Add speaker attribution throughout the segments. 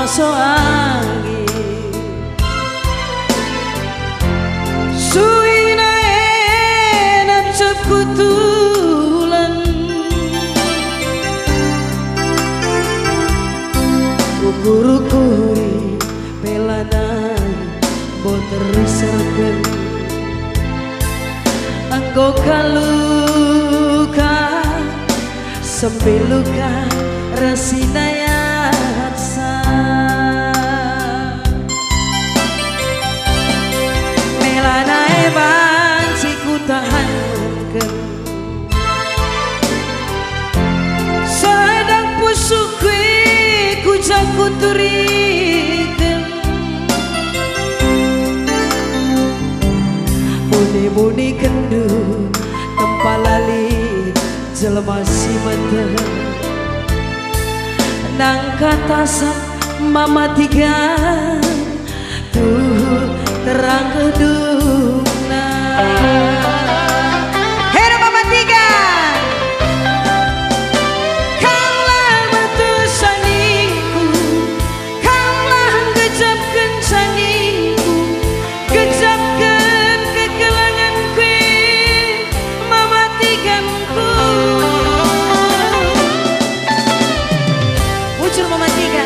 Speaker 1: masuk angin suina enak sekutulan ukuri pelanan boter sergen anggo kaluka sempiluka resinayatsa melana eban siku tahan mungkin sedang pusukwi kujaku turiken muni-muni kendu tempalali jelema si mata nang katasan mama tiga tuh terang kedungna hero mama tiga kanglah metusaniku kanglah gejapkan saniku gejapkan kekelangan kue mama tiganku muncul mama tiga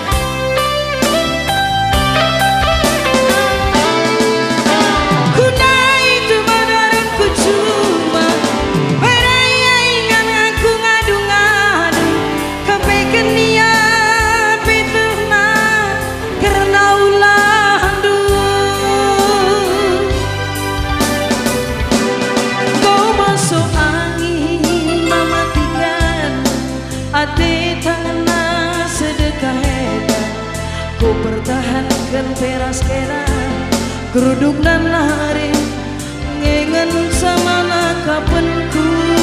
Speaker 1: ati tangan sedekah heda ku pertahankan teras kena geruduk dan lari ngengen sama nakapenku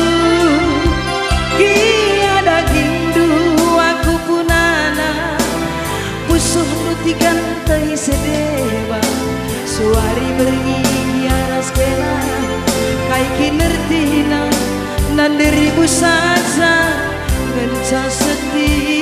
Speaker 1: kia daging aku punana pusuh rutikan teh sedeba suari beri aras kena kai kinertina nan deribu saja genca sedih